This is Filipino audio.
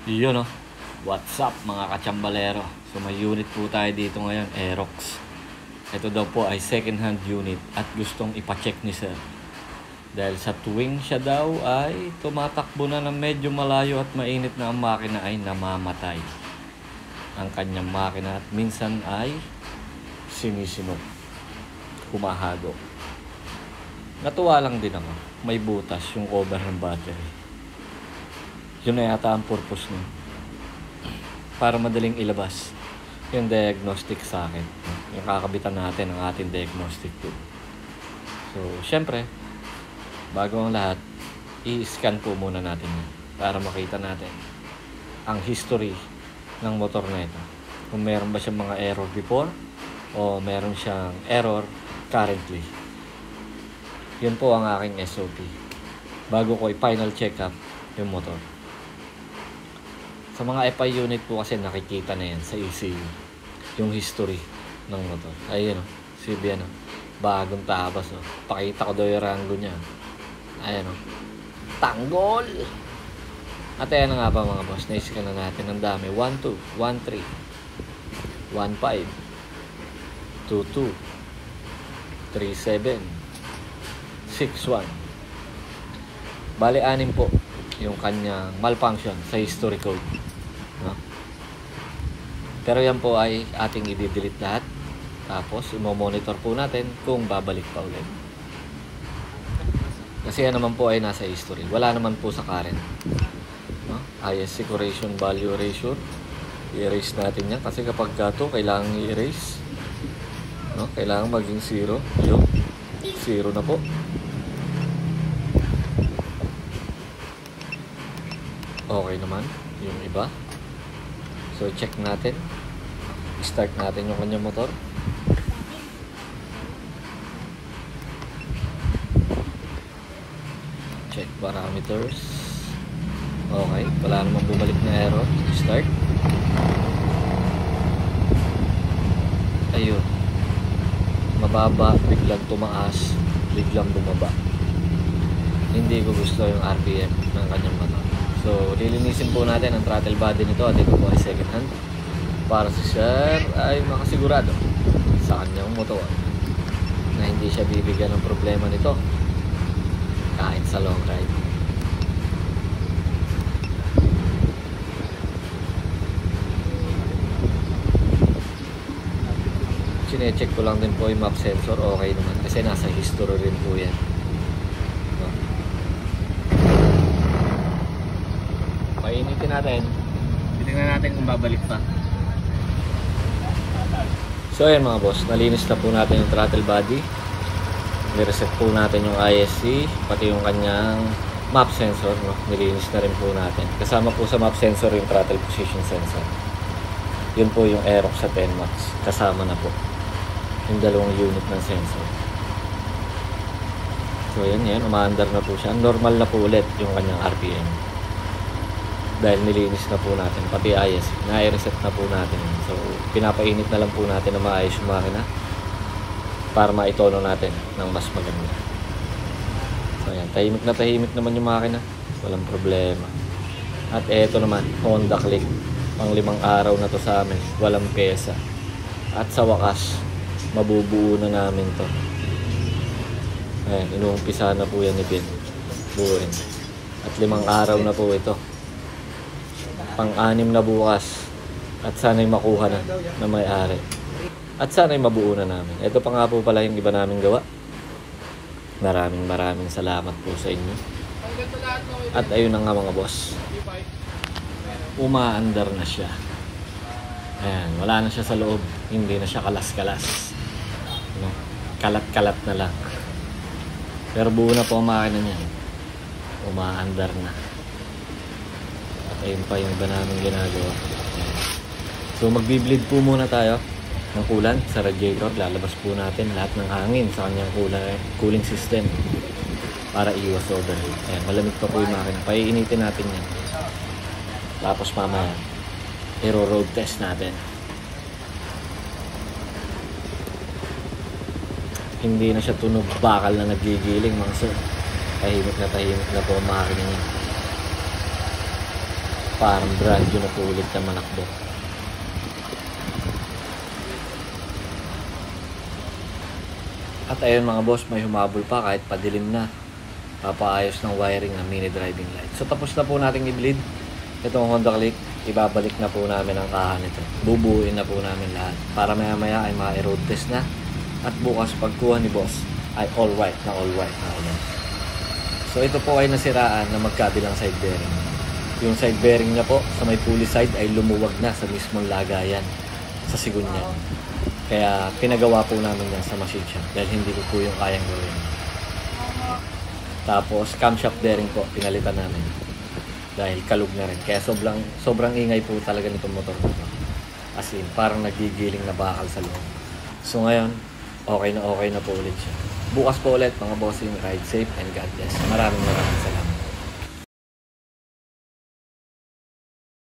Yun no. What's up mga kachambalero? So may unit po tayo dito ngayon, Aerox. Ito daw po ay second hand unit at gustong ipacheck ni sir. Dahil sa tuwing siya daw ay tumatakbo na ng medyo malayo at mainit na ang makina ay namamatay ang kanyang makina at minsan ay sinisinog, humahado. Natuwa lang din ako, may butas yung cover ng battery. Yun na yata ang purpose nun, para madaling ilabas yung diagnostic sa akin, yung kakabitan natin ang ating diagnostic tool. So syempre, bago ang lahat, i-scan po muna natin yun para makita natin ang history ng motor na ito, kung meron ba siyang mga error before o meron siyang error currently. Yun po ang aking SOP bago ko i-final check up yung motor. Sa mga FI unit po kasi nakikita na yan sa ECU yung history ng motor. Ayun o, CB bagong tabas o. Pakita ko daw yung rango niya. Ayan o, tanggol! At ayan na nga ba mga boss, na-scan na natin ang dami. 1, 2, 1, 3, 1, 5, 2, 2, 3, 7, 6, 1. Bali, 6 po yung kanyang malfunction sa history code. No? Pero yan po ay ating i-delete lahat. Tapos, i-monitor po natin kung babalik pa ulit. Kasi yan naman po ay nasa history. Wala naman po sa current. No? ISC correction value erasure. I-erase natin yan. Kasi kapag gato, kailangan i-erase. No? Kailangan maging 0. Yung 0 na po. Okay naman yung iba. So check natin. Start natin yung kanyang motor. Check parameters. Okay, wala namang bumalik na error. Start. Ayun. Mababa, biglang tumaas, biglang bumaba. Hindi ko gusto yung RPM ng kanyang motor. So, lilinisin po natin ang throttle body nito at ito po ay second hand para si sir ay makasigurado sa kanyang motor na hindi siya bibigyan ng problema nito kahit sa long ride. Sinecheck ko lang din po yung map sensor, okay naman kasi nasa history rin po yan. Painitin natin. Titingnan natin kung babalik pa. So ayan mga boss, nalinis na po natin yung throttle body. Nireset po natin yung ISC, pati yung kanyang map sensor, no? Nilinis na rin po natin. Kasama po sa map sensor yung throttle position sensor. Yun po yung Aerox sa 10 Max. Kasama na po yung dalawang unit ng sensor. So yan, umaandar na po siya. Normal na po ulit yung kanyang RPM. Dahil nilinis na po natin, pati ISC, na-reset na po natin. So, pinapainit na lang po natin na maayos yung makina para maitono natin ng mas maganda. So, ayan, tahimik naman yung makina. Walang problema. At eto naman, Honda Click. Pang 5 araw na to sa amin. Walang pyesa. At sa wakas, mabubuo na namin to. Ayan, inuumpisa na po yan ni Ben. Buuin. At 5 araw na po ito. Pang-6 na bukas at sana'y makuha na may-ari at sana'y mabuo na namin. Ito pa nga po pala yung iba namin gawa. Maraming salamat po sa inyo. At ayun na nga mga boss, umaandar na siya. Ayan, wala na siya sa loob, hindi na siya kalas-kalas, no? Kalat-kalat na lang, pero buo na po ang makina niya. Umaandar na. Ayun pa yung iba namin ginagawa. So magbi-bleed po muna tayo ng coolant sa radiator. Lalabas po natin lahat ng hangin sa kanyang cooling system para iwas overheat. Ayan, malamig pa po yung makina. Paiinitin natin yan. Tapos mamaya i-road test natin. Hindi na siya tunog bakal na nagigiling mga sir. Tahimik na po ang makina niya. Parang brand new na po ulit na manakbo. At ayun mga boss, may humabol pa kahit padilim na. Papaayos ng wiring ng mini driving light. So tapos na po nating i-bleed itong Honda Click. Ibabalik na po namin ang kahan nito. Bubuuin na po namin lahat para maya maya ay ma-road test na. At bukas pagkuha ni boss ay all white na ayan. So ito po ay nasiraan na magkabilang side bearing. Yung side bearing niya po sa may pulley side ay lumuwag na sa mismong lagayan sa sigon niya. Kaya pinagawa po namin yan sa machine shop dahil hindi ko po yung kayang gawin. Tapos camshaft bearing po pinalitan namin dahil kalug na rin. Kaya sobrang ingay po talaga nitong motor ko. As in, parang nagigiling na bakal sa loob. So ngayon, okay na po ulit siya. Bukas po ulit mga bossing, ride safe and God bless. Maraming salamat.